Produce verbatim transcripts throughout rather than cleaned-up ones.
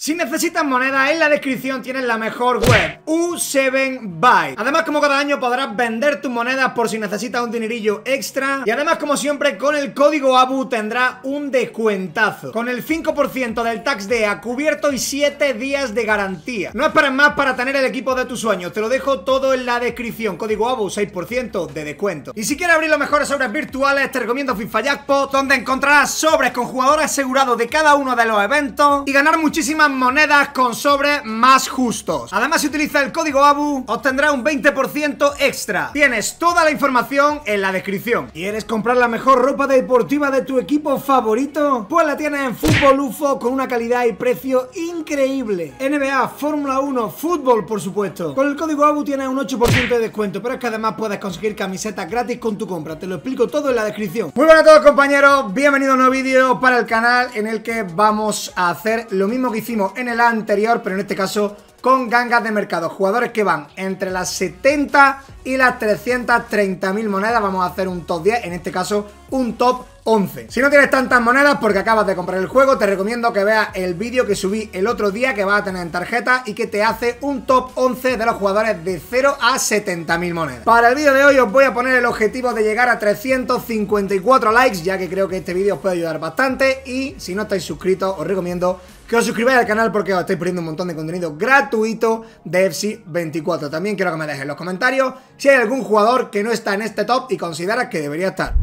Si necesitas monedas, en la descripción tienes la mejor web, U siete Byte. Además, como cada año podrás vender tus monedas por si necesitas un dinerillo extra. Y además, como siempre, con el código ABU tendrás un descuentazo, con el cinco por ciento del tax D A cubierto y siete días de garantía. No esperes más para tener el equipo de tus sueños, te lo dejo todo en la descripción. Código ABU, seis por ciento de descuento. Y si quieres abrir los mejores sobres virtuales, te recomiendo FIFA Jackpot, donde encontrarás sobres con jugadores asegurados de cada uno de los eventos y ganar muchísimas monedas con sobres más justos. Además, si utilizas el código ABU, obtendrás un veinte por ciento extra. Tienes toda la información en la descripción. ¿Quieres comprar la mejor ropa deportiva de tu equipo favorito? Pues la tienes en Fútbol U F O, con una calidad y precio increíble. N B A, Fórmula uno, fútbol, por supuesto. Con el código ABU tienes un ocho por ciento de descuento, pero es que además puedes conseguir camisetas gratis con tu compra. Te lo explico todo en la descripción. Muy buenas a todos, compañeros, bienvenidos a un nuevo vídeo para el canal, en el que vamos a hacer lo mismo que hicimos en el anterior, pero en este caso con gangas de mercado, jugadores que van entre las setenta y las trescientas treinta mil monedas. Vamos a hacer un top diez, en este caso un top once. Si no tienes tantas monedas porque acabas de comprar el juego, te recomiendo que veas el vídeo que subí el otro día, que vas a tener en tarjeta y que te hace un top once de los jugadores de cero a setenta mil monedas. Para el vídeo de hoy os voy a poner el objetivo de llegar a trescientos cincuenta y cuatro likes, ya que creo que este vídeo os puede ayudar bastante. Y si no estáis suscritos, os recomiendo que os suscribáis al canal, porque os estoy poniendo un montón de contenido gratuito de F C veinticuatro. También quiero que me dejes en los comentarios si hay algún jugador que no está en este top y consideras que debería estar.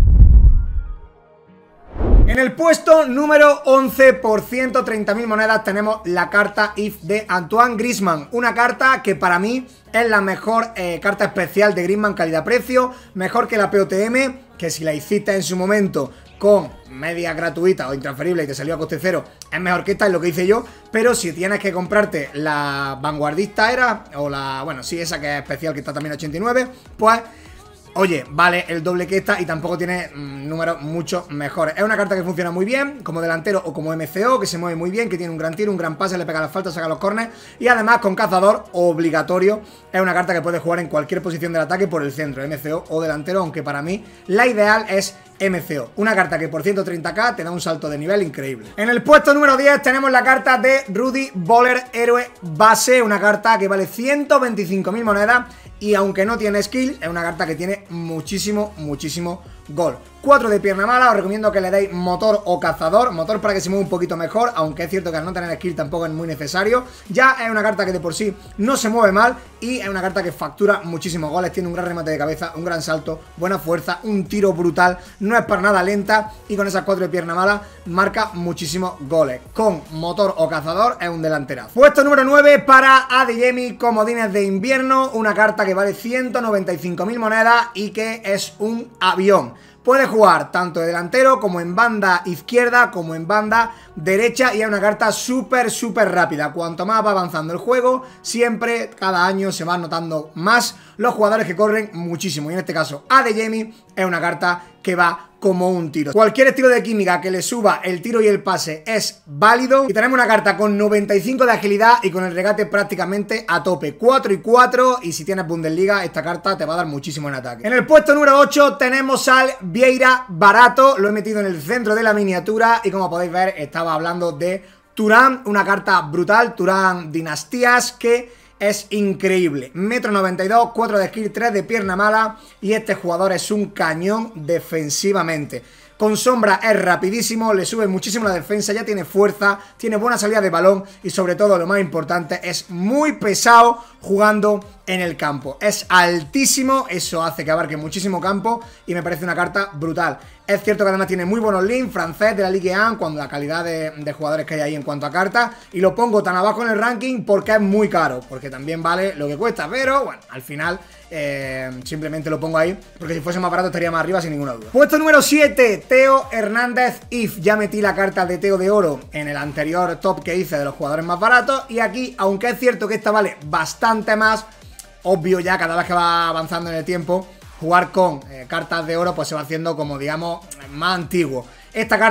En el puesto número once, por ciento treinta mil monedas, tenemos la carta If de Antoine Griezmann. Una carta que para mí es la mejor eh, carta especial de Griezmann calidad-precio. Mejor que la P O T M, que si la hiciste en su momento con media gratuita o intransferible y te salió a coste cero, es mejor que esta, es lo que hice yo. Pero si tienes que comprarte la vanguardista era, o la, bueno, sí, esa que es especial, que está también a ochenta y nueve, pues oye, vale el doble que esta y tampoco tiene mmm, números mucho mejores. Es una carta que funciona muy bien como delantero o como M C O, que se mueve muy bien, que tiene un gran tiro, un gran pase, le pega las faltas, saca los corners. Y además con cazador obligatorio, es una carta que puede jugar en cualquier posición del ataque por el centro, M C O o delantero, aunque para mí la ideal es M C O. Una carta que por ciento treinta k te da un salto de nivel increíble. En el puesto número diez tenemos la carta de Rudy Voller, héroe base. Una carta que vale ciento veinticinco mil monedas y aunque no tiene skill, es una carta que tiene muchísimo, muchísimo gol. cuatro de pierna mala, os recomiendo que le deis motor o cazador. Motor para que se mueva un poquito mejor, aunque es cierto que al no tener skill tampoco es muy necesario. Ya es una carta que de por sí no se mueve mal y es una carta que factura muchísimos goles. Tiene un gran remate de cabeza, un gran salto, buena fuerza, un tiro brutal. No es para nada lenta y con esas cuatro de pierna mala marca muchísimos goles. Con motor o cazador es un delanterazo. Puesto número nueve para Adeyemi, comodines de invierno. Una carta que vale ciento noventa y cinco mil monedas y que es un avión. Puede jugar tanto de delantero como en banda izquierda como en banda derecha y es una carta súper súper rápida. Cuanto más va avanzando el juego, siempre, cada año se van notando más los jugadores que corren muchísimo. Y en este caso Adeyemi es una carta que va como un tiro. Cualquier estilo de química que le suba el tiro y el pase es válido. Y tenemos una carta con noventa y cinco de agilidad y con el regate prácticamente a tope, cuatro y cuatro, y si tienes Bundesliga esta carta te va a dar muchísimo en ataque. En el puesto número ocho tenemos al Vieira barato. Lo he metido en el centro de la miniatura y como podéis ver estaba hablando de Turán, una carta brutal, Turán Dinastías, que es increíble. Metro noventa y dos, cuatro de skill, tres de pierna mala y este jugador es un cañón defensivamente. Con sombra es rapidísimo, le sube muchísimo la defensa, ya tiene fuerza, tiene buena salida de balón y sobre todo lo más importante, es muy pesado jugando en el campo. Es altísimo, eso hace que abarque muchísimo campo y me parece una carta brutal. Es cierto que además tiene muy buenos links, francés de la Ligue uno, cuando la calidad de, de jugadores que hay ahí en cuanto a cartas, y lo pongo tan abajo en el ranking porque es muy caro, porque también vale lo que cuesta, pero bueno, al final eh, simplemente lo pongo ahí, porque si fuese más barato estaría más arriba sin ninguna duda. Puesto número siete, Theo Hernández If. Ya metí la carta de Theo de oro en el anterior top que hice de los jugadores más baratos, y aquí, aunque es cierto que esta vale bastante más, obvio ya cada vez que va avanzando en el tiempo, jugar con eh, cartas de oro pues se va haciendo como digamos más antiguo. Esta carta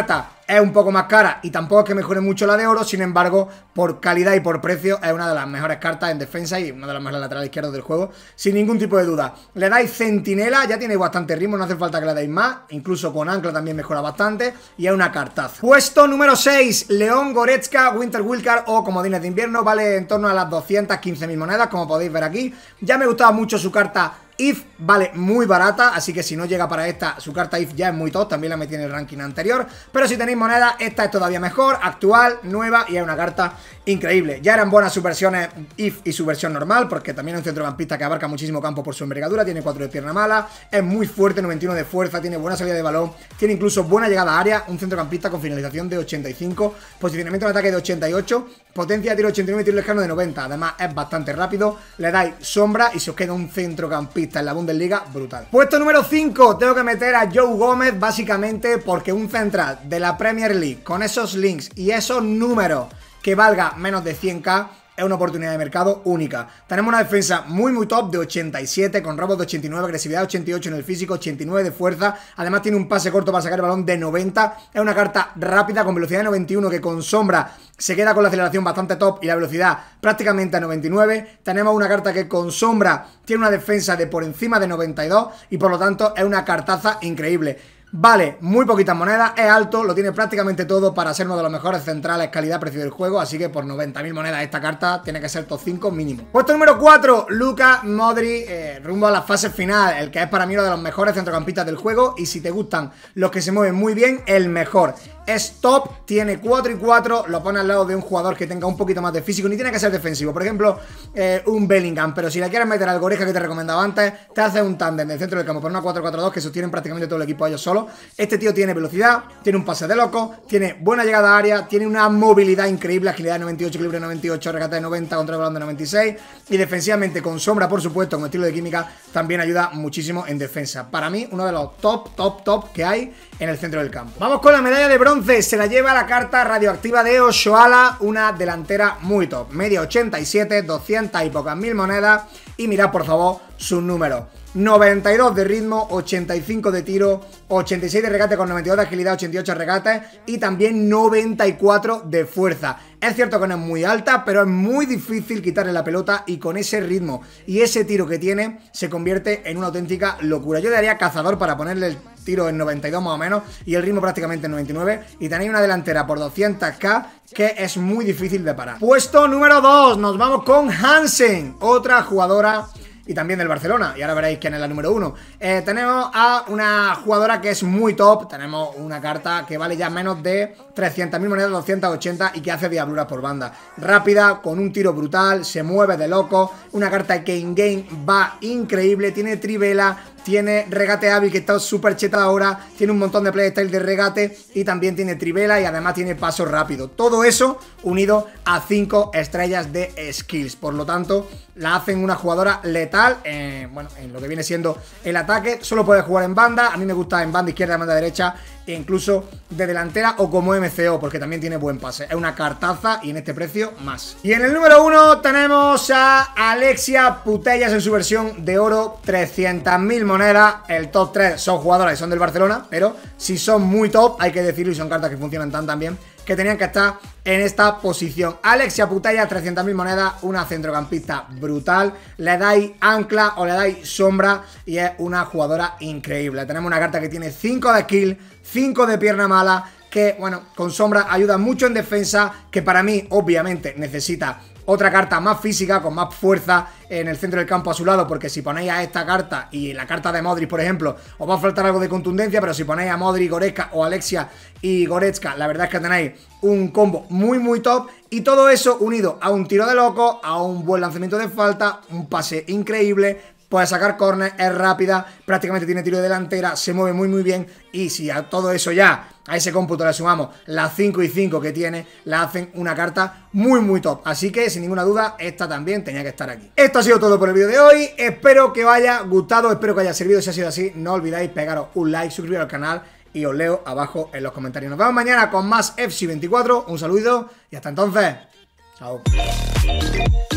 es un poco más cara y tampoco es que mejore mucho la de oro. Sin embargo, por calidad y por precio es una de las mejores cartas en defensa y una de las mejores laterales izquierdos del juego, sin ningún tipo de duda. Le dais centinela, ya tiene bastante ritmo, no hace falta que le deis más. Incluso con ancla también mejora bastante y es una cartaza. Puesto número seis, León Goretzka Winter Wildcard o comodines de invierno. Vale en torno a las doscientas quince mil monedas, como podéis ver aquí. Ya me gustaba mucho su carta If, vale muy barata, así que si no llega para esta, su carta If ya es muy top, también la metí en el ranking anterior. Pero si tenéis moneda, esta es todavía mejor, actual, nueva y es una carta increíble. Ya eran buenas sus versiones If y su versión normal, porque también es un centrocampista que abarca muchísimo campo por su envergadura, tiene cuatro de pierna mala, es muy fuerte, noventa y uno de fuerza, tiene buena salida de balón, tiene incluso buena llegada a área, un centrocampista con finalización de ochenta y cinco, posicionamiento de ataque de ochenta y ocho, potencia de tiro ochenta y nueve y tiro lejano de noventa, además es bastante rápido, le dais sombra y se os queda un centrocampista en la Bundesliga brutal. Puesto número cinco, tengo que meter a Joe Gómez básicamente porque un central de la Premier League con esos links y esos números que valga menos de cien k es una oportunidad de mercado única. Tenemos una defensa muy muy top de ochenta y siete, con robos de ochenta y nueve, agresividad ochenta y ocho en el físico, ochenta y nueve de fuerza. Además tiene un pase corto para sacar el balón de noventa. Es una carta rápida con velocidad de noventa y uno que con sombra se queda con la aceleración bastante top y la velocidad prácticamente a noventa y nueve. Tenemos una carta que con sombra tiene una defensa de por encima de noventa y dos y por lo tanto es una cartaza increíble. Vale muy poquitas monedas, es alto, lo tiene prácticamente todo para ser uno de los mejores centrales calidad-precio del juego, así que por noventa mil monedas esta carta tiene que ser top cinco mínimo. Puesto número cuatro, Luka Modric, eh, rumbo a la fase final, el que es para mí uno de los mejores centrocampistas del juego y si te gustan los que se mueven muy bien, el mejor. Es top, tiene cuatro y cuatro, lo pone al lado de un jugador que tenga un poquito más de físico, ni tiene que ser defensivo, por ejemplo, eh, un Bellingham, pero si le quieres meter al Goretzka que te recomendaba antes, te hace un tándem del centro del campo por una cuatro cuatro dos que sostienen prácticamente todo el equipo a ellos solos. Este tío tiene velocidad, tiene un pase de loco, tiene buena llegada a área, tiene una movilidad increíble, agilidad de noventa y ocho, equilibrio de noventa y ocho, regate de noventa, contra el balón de noventa y seis y defensivamente con sombra, por supuesto, con estilo de química, también ayuda muchísimo en defensa. Para mí, uno de los top, top, top que hay en el centro del campo. Vamos con la medalla de bronce, se la lleva la carta radioactiva de Oshoala, una delantera muy top, media ochenta y siete, doscientas y pocas mil monedas y mirad por favor sus números. noventa y dos de ritmo, ochenta y cinco de tiro, ochenta y seis de regate con noventa y dos de agilidad, ochenta y ocho de regate y también noventa y cuatro de fuerza. Es cierto que no es muy alta, pero es muy difícil quitarle la pelota y con ese ritmo y ese tiro que tiene se convierte en una auténtica locura. Yo le daría cazador para ponerle el tiro en noventa y dos más o menos y el ritmo prácticamente en noventa y nueve y tenéis una delantera por doscientas k que es muy difícil de parar. Puesto número dos, nos vamos con Hansen, otra jugadora y también del Barcelona, y ahora veréis quién es la número uno. Eh, tenemos a una jugadora que es muy top, tenemos una carta que vale ya menos de trescientas mil monedas, doscientas ochenta y que hace diabluras por banda. Rápida, con un tiro brutal, se mueve de loco, una carta que in game va increíble, tiene trivela, tiene regate hábil que está súper cheta ahora, tiene un montón de playstyle de regate y también tiene trivela y además tiene paso rápido. Todo eso unido a cinco estrellas de skills, por lo tanto la hacen una jugadora letal eh, bueno, en lo que viene siendo el ataque. Solo puede jugar en banda, a mí me gusta en banda izquierda, en banda derecha e incluso de delantera o como M C O porque también tiene buen pase. Es una cartaza y en este precio más. Y en el número uno tenemos a Alexia Putellas en su versión de oro, trescientas mil monedas. El top tres son jugadoras que son del Barcelona, pero si son muy top, hay que decirlo, y son cartas que funcionan tan tan bien que tenían que estar en esta posición. Alexia Putellas, trescientas mil monedas, una centrocampista brutal. Le dais ancla o le dais sombra y es una jugadora increíble. Tenemos una carta que tiene cinco de skill, cinco de pierna mala, que, bueno, con sombra ayuda mucho en defensa, que para mí, obviamente, necesita otra carta más física, con más fuerza en el centro del campo a su lado, porque si ponéis a esta carta y la carta de Modric, por ejemplo, os va a faltar algo de contundencia, pero si ponéis a Modric, Goretzka o Alexia y Goretzka, la verdad es que tenéis un combo muy muy top y todo eso unido a un tiro de loco, a un buen lanzamiento de falta, un pase increíble. Puede sacar córner, es rápida, prácticamente tiene tiro de delantera, se mueve muy muy bien y si a todo eso ya, a ese cómputo le sumamos las cinco y cinco que tiene, la hacen una carta muy muy top. Así que sin ninguna duda esta también tenía que estar aquí. Esto ha sido todo por el vídeo de hoy, espero que os haya gustado, espero que haya servido. Si ha sido así, no olvidéis pegaros un like, suscribiros al canal y os leo abajo en los comentarios. Nos vemos mañana con más F C veinticuatro, un saludo y hasta entonces, chao.